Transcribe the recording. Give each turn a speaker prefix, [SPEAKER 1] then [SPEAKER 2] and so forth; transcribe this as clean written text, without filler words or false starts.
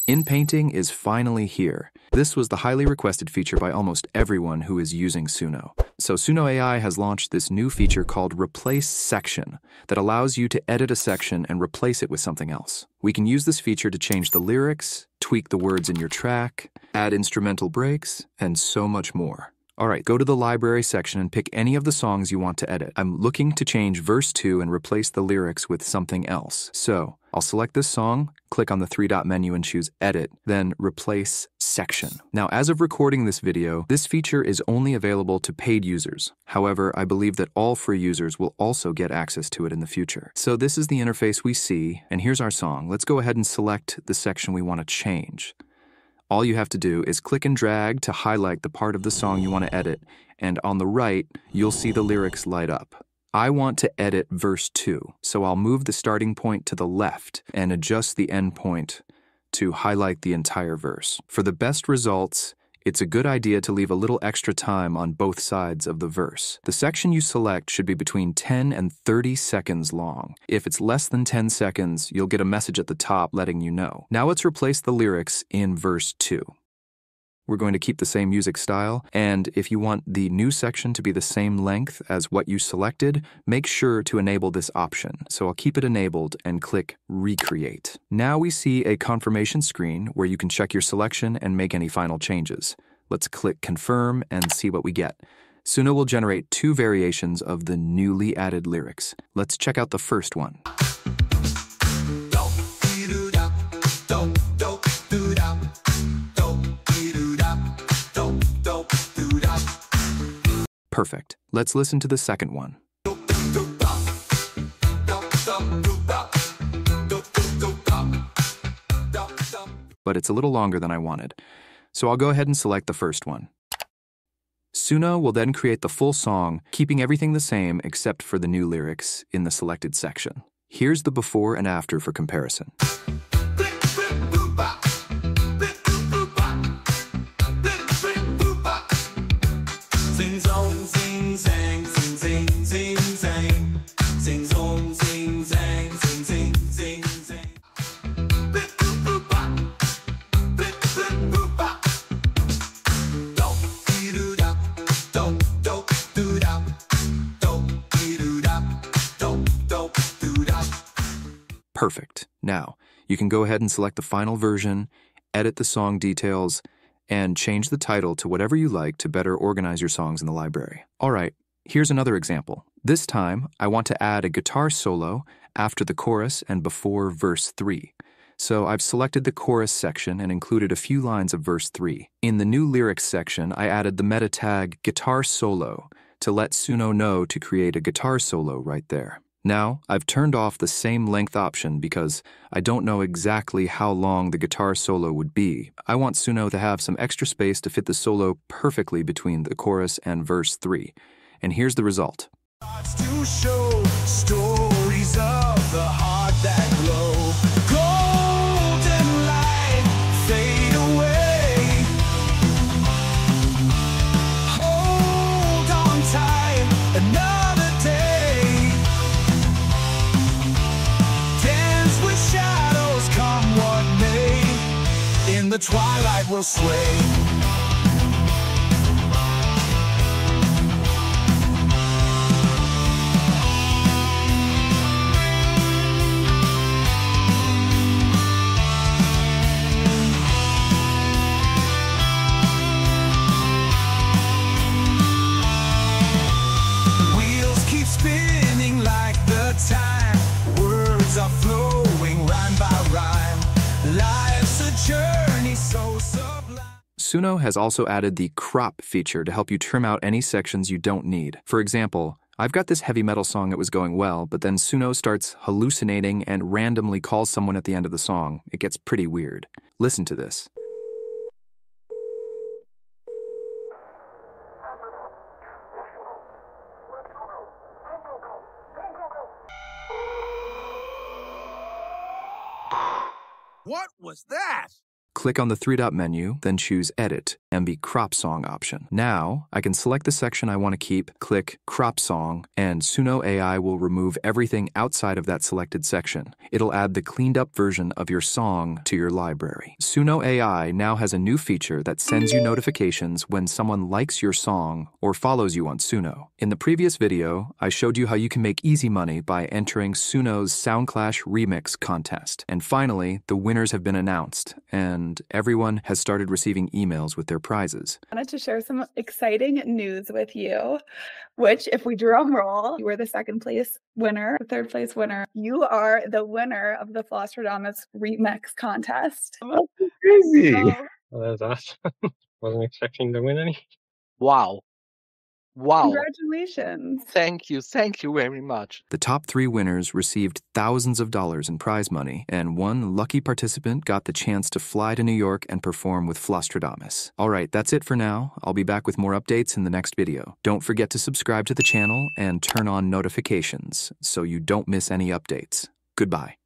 [SPEAKER 1] In-painting is finally here. This was the highly requested feature by almost everyone who is using Suno. So Suno AI has launched this new feature called Replace Section that allows you to edit a section and replace it with something else. We can use this feature to change the lyrics, tweak the words in your track, add instrumental breaks, and so much more. All right, go to the library section and pick any of the songs you want to edit. I'm looking to change verse 2 and replace the lyrics with something else. So I'll select this song, click on the three-dot menu and choose Edit, then Replace Section. Now, as of recording this video, this feature is only available to paid users. However, I believe that all free users will also get access to it in the future. So this is the interface we see, and here's our song. Let's go ahead and select the section we want to change. All you have to do is click and drag to highlight the part of the song you want to edit, and on the right, you'll see the lyrics light up. I want to edit verse 2, so I'll move the starting point to the left and adjust the end point to highlight the entire verse. For the best results, it's a good idea to leave a little extra time on both sides of the verse. The section you select should be between 10 and 30 seconds long. If it's less than 10 seconds, you'll get a message at the top letting you know. Now let's replace the lyrics in verse 2. We're going to keep the same music style, and if you want the new section to be the same length as what you selected, make sure to enable this option. So I'll keep it enabled and click Recreate. Now we see a confirmation screen where you can check your selection and make any final changes. Let's click Confirm and see what we get. Suno will generate 2 variations of the newly added lyrics. Let's check out the first one. Perfect. Let's listen to the second one. But it's a little longer than I wanted. So I'll go ahead and select the first one. Suno will then create the full song, keeping everything the same except for the new lyrics in the selected section. Here's the before and after for comparison. Perfect. Now, you can go ahead and select the final version, edit the song details, and change the title to whatever you like to better organize your songs in the library. All right, here's another example. This time, I want to add a guitar solo after the chorus and before verse 3. So I've selected the chorus section and included a few lines of verse 3. In the new lyrics section, I added the meta tag guitar solo to let Suno know to create a guitar solo right there. Now, I've turned off the same length option because I don't know exactly how long the guitar solo would be. I want Suno to have some extra space to fit the solo perfectly between the chorus and verse 3. And here's the result.
[SPEAKER 2] To show stories of the heart that glow. Golden light fade away. Hold on tight, another day. Dance with shadows, come what may. In the twilight we'll sway. Time, words are flowing rhyme by rhyme. Life's a journey so sublime.
[SPEAKER 1] Suno has also added the crop feature to help you trim out any sections you don't need. For example, I've got this heavy metal song that was going well, but then Suno starts hallucinating and randomly calls someone at the end of the song. It gets pretty weird. Listen to this.
[SPEAKER 2] What was that?
[SPEAKER 1] Click on the three-dot menu, then choose Edit, MB crop song option. Now, I can select the section I want to keep, click crop song, and Suno AI will remove everything outside of that selected section. It'll add the cleaned up version of your song to your library. Suno AI now has a new feature that sends you notifications when someone likes your song or follows you on Suno. In the previous video, I showed you how you can make easy money by entering Suno's Soundclash Remix contest. And finally, the winners have been announced, and everyone has started receiving emails with their prizes.
[SPEAKER 3] I wanted to share some exciting news with you, which, if we drum roll, you were the second place winner, the third place winner. You are the winner of the Flosstradamus Remix contest.
[SPEAKER 4] That's crazy.
[SPEAKER 3] So,
[SPEAKER 5] Well, that's awesome. Wasn't expecting to win any.
[SPEAKER 4] Wow. Wow.
[SPEAKER 3] congratulations.
[SPEAKER 4] Thank you very much.
[SPEAKER 1] The top 3 winners received thousands of dollars in prize money, and one lucky participant got the chance to fly to New York and perform with Flosstradamus. Alright, that's it for now. I'll be back with more updates in the next video. Don't forget to subscribe to the channel and turn on notifications so you don't miss any updates. Goodbye.